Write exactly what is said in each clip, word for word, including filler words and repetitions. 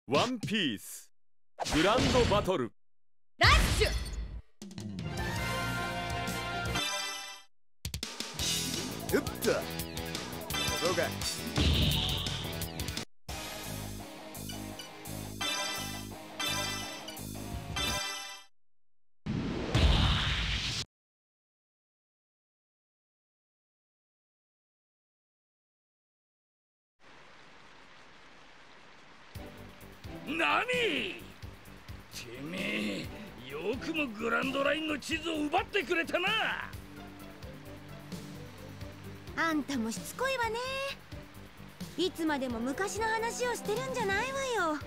ワンピースグランドバトルラッシュ。 うっとそうか。 何？てめえ、よくもグランドラインの地図を奪ってくれたな。 あんたもしつこいわね。いつまでも昔の話をしてるんじゃないわよ。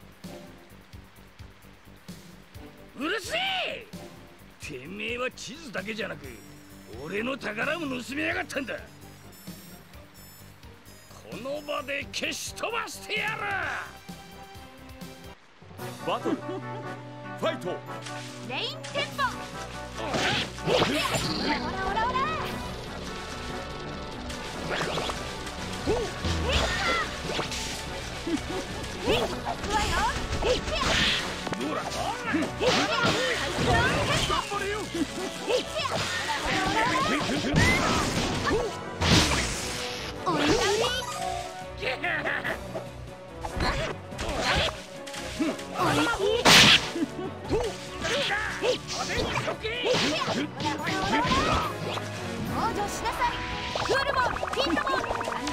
うるせえ！てめえは地図だけじゃなく俺の宝も盗みやがったんだ。この場で消し飛ばしてやる。 バトルファイト。 レインテンポ。オラオラオラ。いくわよ。 ほら頑張れよ。 おいしい。登場しなさい。クールボール、ヒットボール、サンダーボルト、ドレイ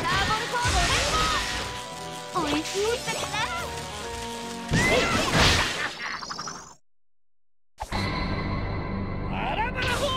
ボール。おいしいったかな。 あらばらほ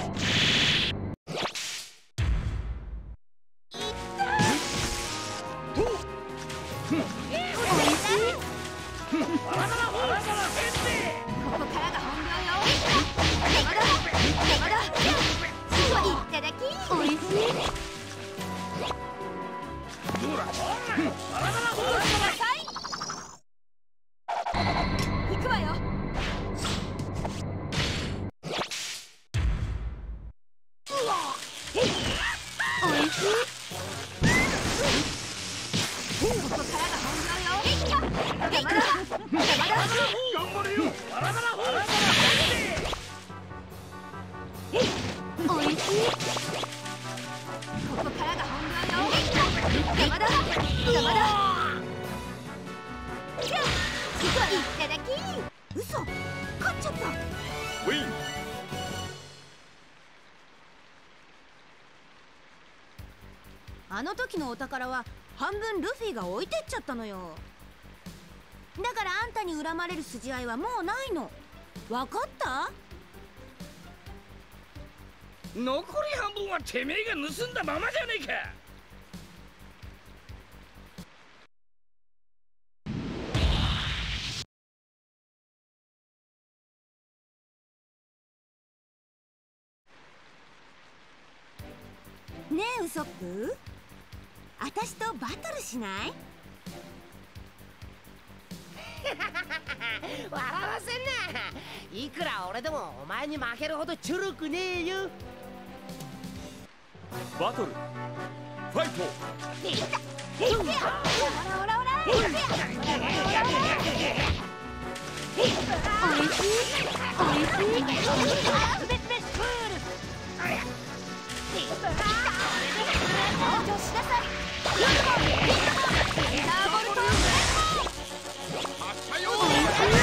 あの時のお宝は半分ルフィが置いてっちゃったのよ。だからあんたに恨まれる筋合いはもうないの。分かった？ 残り半分はてめえが盗んだままじゃねえか。 ねえウソップ、あたしとバトルしない？ 笑わせんな。いくら俺でもお前に負けるほどチュルくねえよ。 バトルファイト。 オラオラオラ。おいしいおいしい。登場しなさい。クールボール、ヒットボール、サンダーボルト、ドレイボール。おいしい。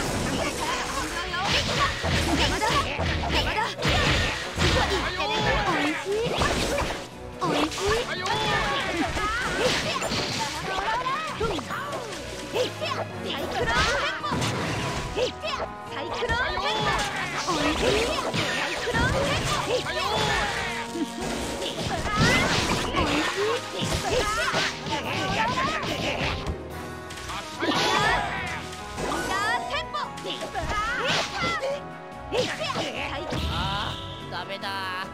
山田山田。おいしいおいしい。サイクロンテンポ。サイクロンテンポ。おいしい。サイクロンテンポ。おいしい。 ああ、ダメだ。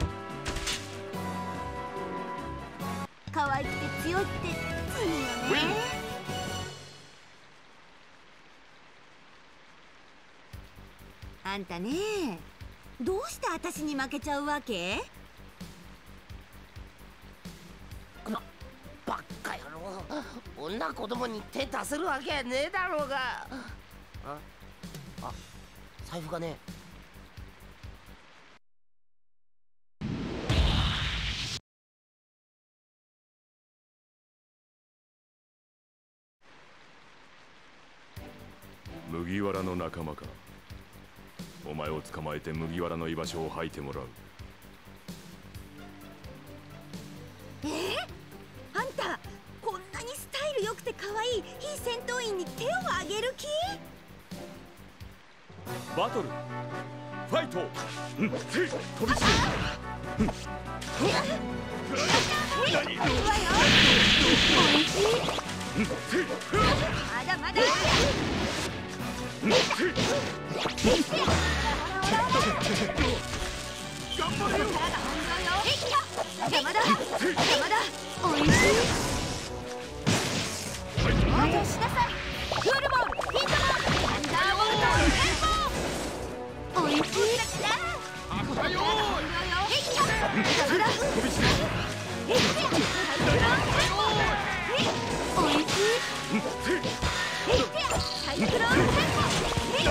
可愛くて強いって罪よね。あんたね、どうして私に負けちゃうわけ？ な、ばっかやろ。 女子供に手出せるわけねえだろうが。ああ、財布がねえ。 麦わらの仲間か。お前を捕まえて麦わらの居場所を吐いてもらう。 えー、あんたこんなにスタイル良くて可愛い非戦闘員に手を挙げる気？ バトルファイト。うん、飛びつけ。何？いいわよ。 まだまだ。 頑張れよ。 邪魔だ邪魔だ。おいしい。登場しなさい。クールボール、ヒートボール、アンダーボルト、レンボー。おいしい。 あったよ。 邪魔だ。 飛びつけ。 おいしい。サイクロンテンポ。 何？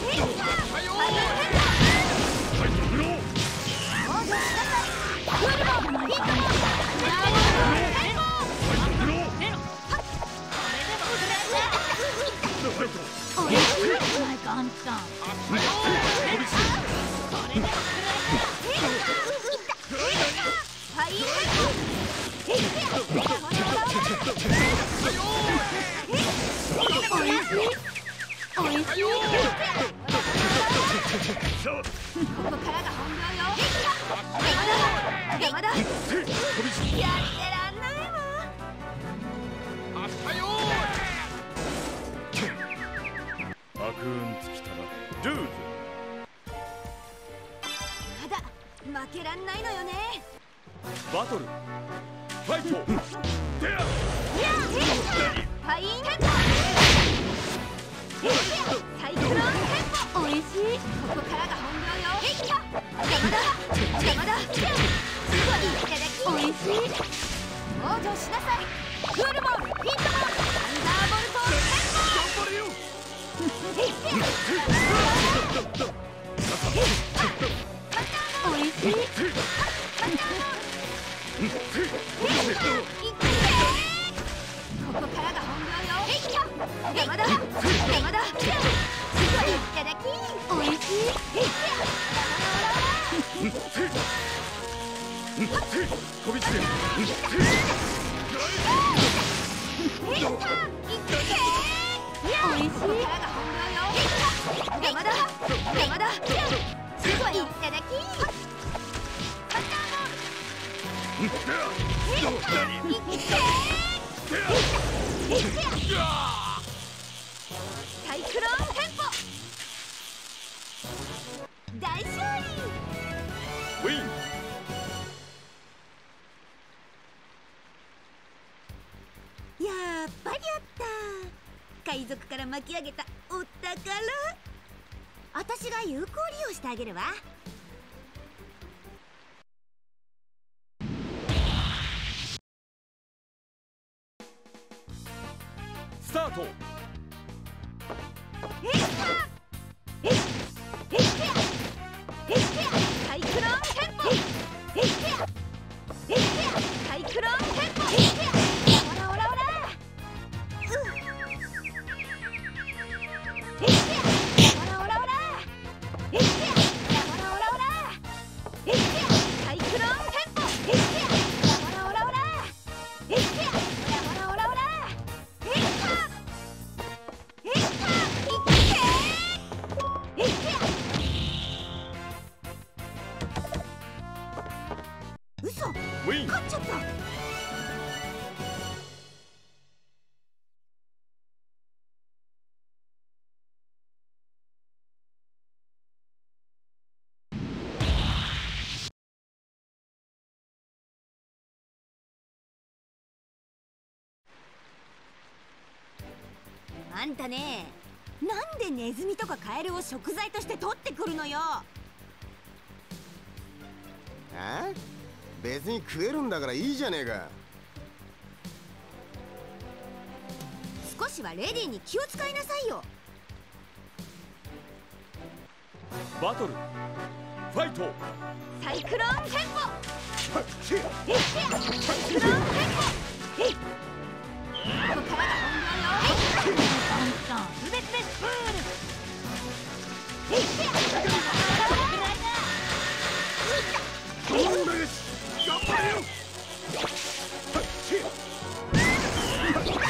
ここからが本領よ。邪魔だ。やってらんないわ。 あったよ。 悪運尽きたらルーズ。 まだ負けらんないのよね。 バトルファイト。デア。 ファインテンポ。サイクロンテンポ。おいしい。ここからが本領よ。邪魔だ邪魔だ。おいしい。往生しなさい。クールボール、ヒートボール、アンダーボルト、テンポ。頑張れよ。おいしい。ここからが本領よ。邪魔だ邪魔だ。いただき。おいしい。 飛びつけ。 おいしい。邪魔だ邪魔だ。いただき。サイクロンテンポ。大勝利。 ウィン。 やっぱりあった。海賊から巻き上げたお宝。私が有効利用してあげるわ。 スタート。 サイクロンテンポ。サイクロンテンポ。オラオラオラ。オラオラオラ。オラオラオラ。サイクロンテンポ。オラオラオラ。オラオラオラ。嘘、 ウィン。 勝っちゃった。あんたね、なんでネズミとかカエルを食材として取ってくるのよ。 あ？別に食えるんだからいいじゃねえか。 しはレディーに気を使いなさいよ。 バトルファイト。 サイクロンテンポ。 はっしサイクロンテンポ。ここからが本番よ。スベスベスプール。 頑張れよ。はっしはっし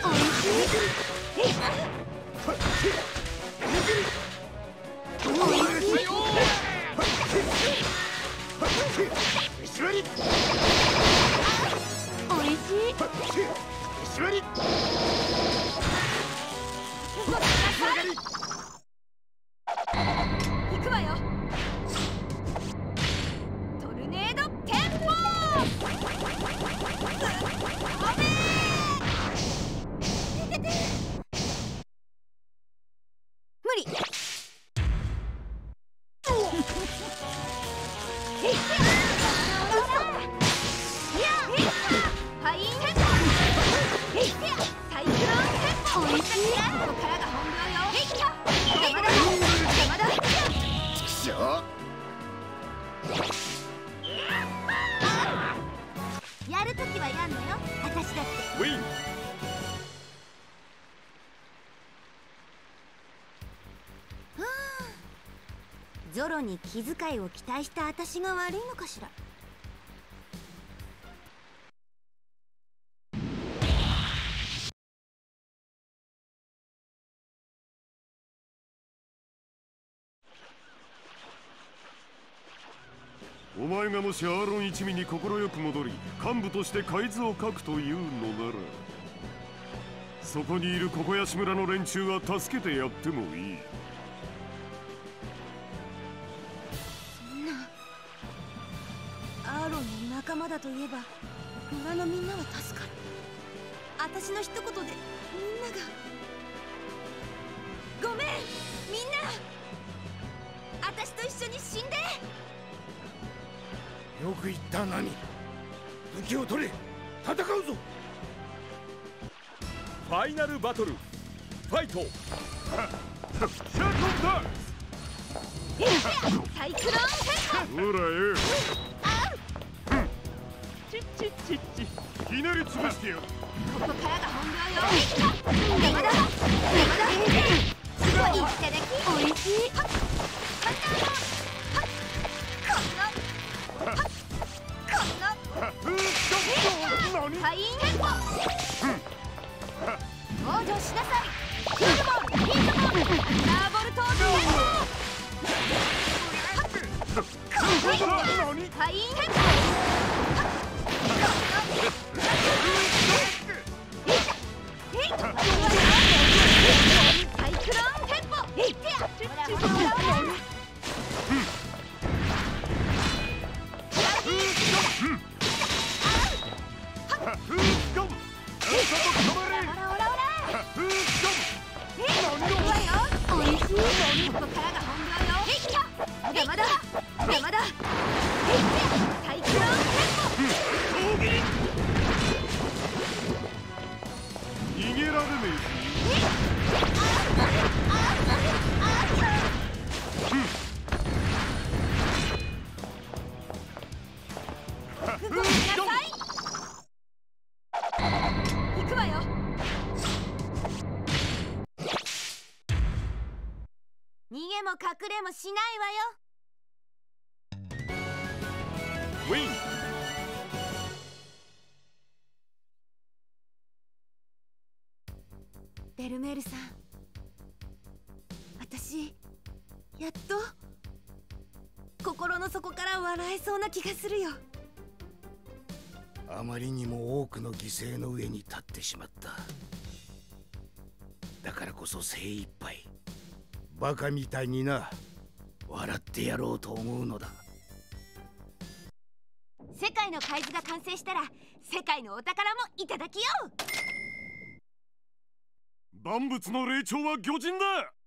はっしおいしい。行くわよ。トルネードテンポ。無理。やるときはやんのよ、私だって。 ウィン。 ゾロに気遣いを期待した私が悪いのかしら。 お前がもしアーロン一味に快く戻り幹部として海図を書くというのなら、そこにいるココヤシ村の連中は助けてやってもいい。 そんなアーロンの仲間だといえば村のみんなは助かる。私の一言でみんなが。ごめんみんな、私と一緒に死んで。 よく言ったナミ。武器を取れ、戦うぞ。 ファイナルバトルファイト。 サイクロンテンポ。 ほらよ。 チッチッチッチ。 ひねり潰してやる。 ここからが本番よ。山田山田すごいいただき。おいしい。はっはっこのファインテンポ。往生しなさい。ヒートボール、ヒートボール、アンダーボルトテンポ。ファインテンポ。サイクロンテンポ。山田山田サイクロンテンポ。 逃げられね動きなさい。行くわよ。逃げも隠れもしないわよ。 ウィン。 ベルメールさん、私やっと心の底から笑えそうな気がするよ。 あまりにも多くの犠牲の上に立ってしまった。だからこそ精一杯バカみたいにな笑ってやろうと思うのだ。 世界の海図が完成したら世界のお宝もいただきよう。 万物の霊長は巨人だ。